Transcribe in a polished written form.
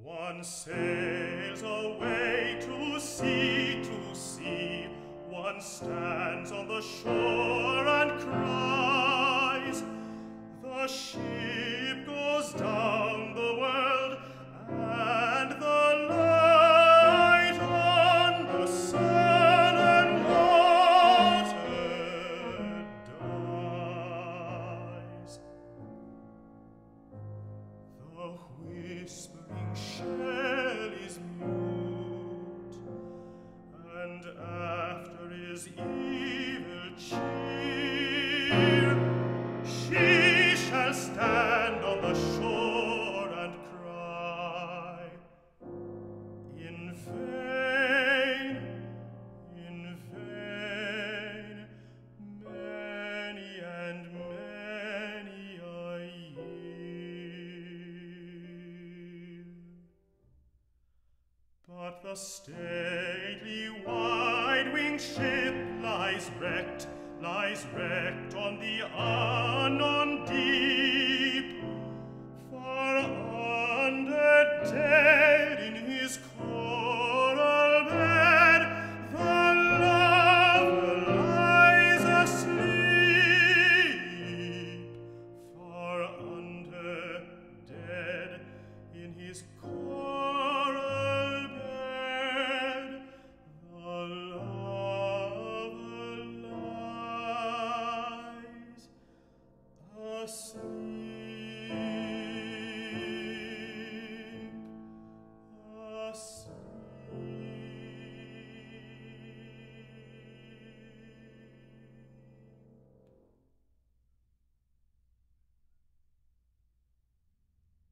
One sails away to sea, one stands on the shore and cries, the ship goes down the world, and the light on the sullen water dies. The whispering shell is mute, and after his evil cheer, she shall stand on the shore and cry, in vain, many and many a year. But the stately wide-winged ship lies wrecked on the unknown deep, far under dead in his coral bed, the lover lies asleep, far under dead in his coral